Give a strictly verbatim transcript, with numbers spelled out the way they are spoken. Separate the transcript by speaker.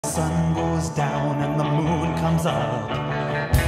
Speaker 1: The sun goes down and the moon comes up.